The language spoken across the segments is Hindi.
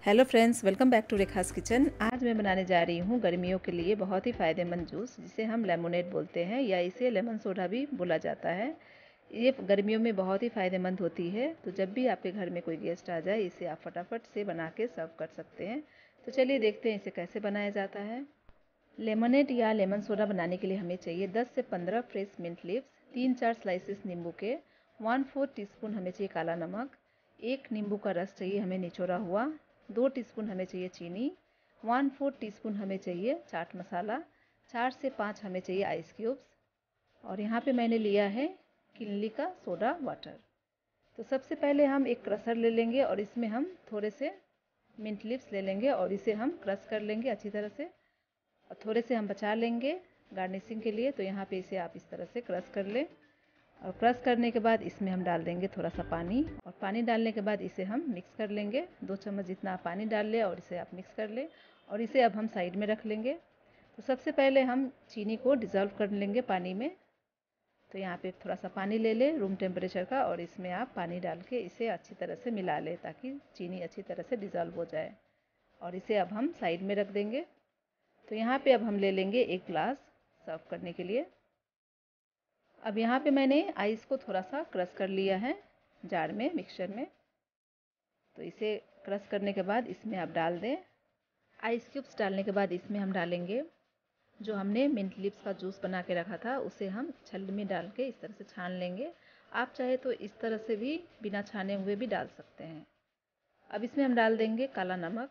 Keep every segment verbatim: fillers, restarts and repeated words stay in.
Hello friends, welcome back to Rekha's kitchen. आज मैं बनाने जा रही हूँ गर्मियों के लिए बहुत ही फ़ायदेमंद जूस, जिसे हम लेमोनेड बोलते हैं या इसे लेमन सोडा भी बोला जाता है। ये गर्मियों में बहुत ही फ़ायदेमंद होती है, तो जब भी आपके घर में कोई गेस्ट आ जाए इसे आप फटाफट से बना के सर्व कर सकते हैं। तो चलिए देखते हैं इसे कैसे बनाया जाता है। लेमोनेड या लेमन सोडा बनाने के लिए हमें चाहिए दस से पंद्रह फ्रेश मिंट लीव्स, तीन चार स्लाइसेस नींबू के, वन फोर टीस्पून हमें चाहिए काला नमक, एक नींबू का रस चाहिए हमें निचोड़ा हुआ, दो टीस्पून हमें चाहिए चीनी, वन फोर टीस्पून हमें चाहिए चाट मसाला, चार से पाँच हमें चाहिए आइस क्यूब्स, और यहाँ पे मैंने लिया है किनली का सोडा वाटर। तो सबसे पहले हम एक क्रशर ले लेंगे और इसमें हम थोड़े से मिंट लीव्स ले लेंगे और इसे हम क्रश कर लेंगे अच्छी तरह से, और थोड़े से हम बचा लेंगे गार्निशिंग के लिए। तो यहाँ पे इसे आप इस तरह से क्रश कर लें, और क्रश करने के बाद इसमें हम डाल देंगे थोड़ा सा पानी, और पानी डालने के बाद इसे हम मिक्स कर लेंगे। दो चम्मच जितना आप पानी डाल लें और इसे आप मिक्स कर लें, और इसे अब हम साइड में रख लेंगे। तो सबसे पहले हम चीनी को डिज़ोल्व कर लेंगे पानी में। तो यहाँ पे थोड़ा सा पानी ले लें रूम टेम्परेचर का, और इसमें आप पानी डाल के इसे अच्छी तरह से मिला लें ताकि चीनी अच्छी तरह से डिज़ोल्व हो जाए, और इसे अब हम साइड में रख देंगे। तो यहाँ पे अब हम ले लेंगे एक ग्लास सर्व करने के लिए। अब यहाँ पे मैंने आइस को थोड़ा सा क्रश कर लिया है जार में, मिक्सचर में। तो इसे क्रश करने के बाद इसमें आप डाल दें। आइस क्यूब्स डालने के बाद इसमें हम डालेंगे जो हमने मिंट लीव्स का जूस बना के रखा था, उसे हम छल्ल में डाल के इस तरह से छान लेंगे। आप चाहे तो इस तरह से भी बिना छाने हुए भी डाल सकते हैं। अब इसमें हम डाल देंगे काला नमक,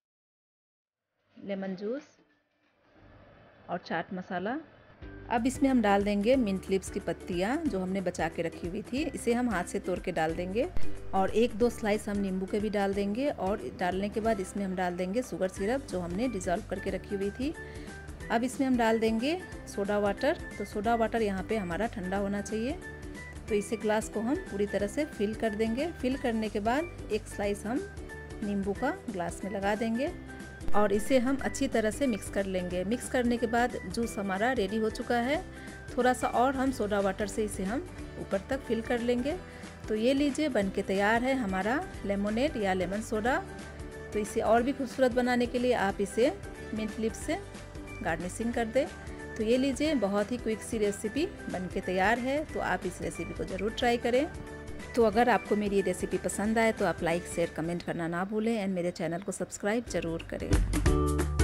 लेमन जूस और चाट मसाला। अब इसमें हम डाल देंगे मिंट लीव्स की पत्तियाँ जो हमने बचा के रखी हुई थी, इसे हम हाथ से तोड़ के डाल देंगे, और एक दो स्लाइस हम नींबू के भी डाल देंगे। और डालने के बाद इसमें हम डाल देंगे शुगर सिरप जो हमने डिज़ोल्व करके रखी हुई थी। अब इसमें हम डाल देंगे सोडा वाटर। तो सोडा वाटर यहाँ पे हमारा ठंडा होना चाहिए। तो इसे ग्लास को हम पूरी तरह से फिल कर देंगे। फिल करने के बाद एक स्लाइस हम नींबू का ग्लास में लगा देंगे, और इसे हम अच्छी तरह से मिक्स कर लेंगे। मिक्स करने के बाद जूस हमारा रेडी हो चुका है। थोड़ा सा और हम सोडा वाटर से इसे हम ऊपर तक फिल कर लेंगे। तो ये लीजिए, बन के तैयार है हमारा लेमोनेड या लेमन सोडा। तो इसे और भी खूबसूरत बनाने के लिए आप इसे मिंट लीव्स से गार्निशिंग कर दें। तो ये लीजिए, बहुत ही क्विक सी रेसिपी बन के तैयार है। तो आप इस रेसिपी को ज़रूर ट्राई करें। तो अगर आपको मेरी ये रेसिपी पसंद आए तो आप लाइक शेयर कमेंट करना ना भूलें, एंड मेरे चैनल को सब्सक्राइब ज़रूर करें।